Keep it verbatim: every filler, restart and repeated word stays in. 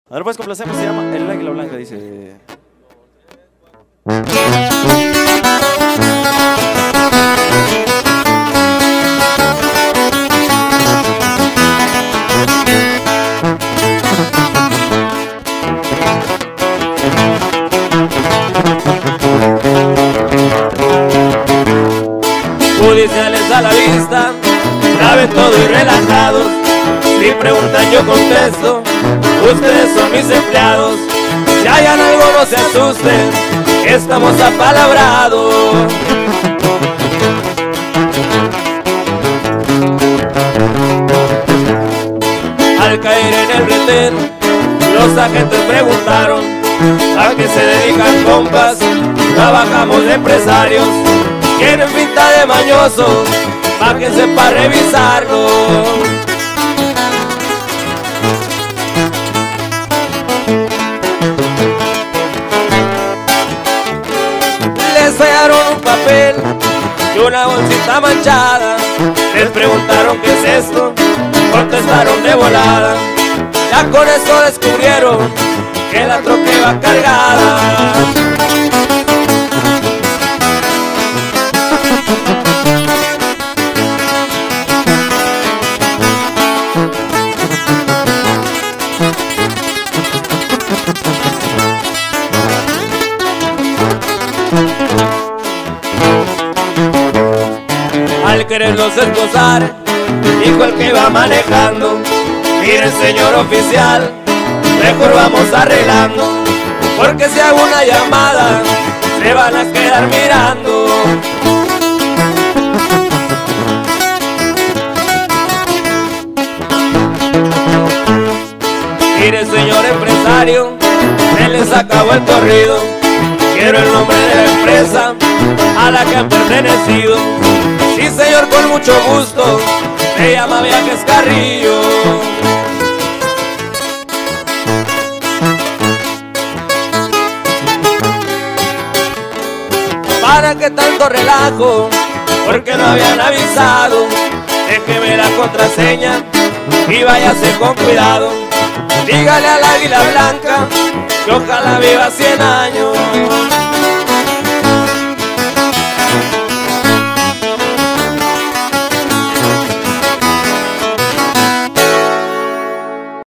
A ver, pues complacemos, se llama El Águila Blanca, dice. Judiciales a la vista, saben todo y relajados. Si preguntan yo contesto, ustedes son mis empleados. Si hayan algo no se asusten, que estamos apalabrados. Al caer en el retén, los agentes preguntaron a qué se dedican compas. Trabajamos de empresarios, tienen pinta de mañosos, pa' que sepa revisarlo. Les hallaron un papel y una bolsita manchada. Les preguntaron qué es esto, contestaron de volada. Ya con eso descubrieron que la troca iba cargada. Al quererlos esposar, dijo el que iba manejando: mire, señor oficial, mejor vamos arreglando, porque si hago una llamada se van a quedar mirando. Mire, señor empresario, se les acabó el corrido. Quiero el nombre de la empresa a la que han pertenecido. Sí, señor, con mucho gusto, se llama Viajes Carrillo. ¿Para qué tanto relajo? Porque no habían avisado. Déjeme la contraseña y váyase con cuidado. Dígale al Águila Blanca que ojalá viva cien años.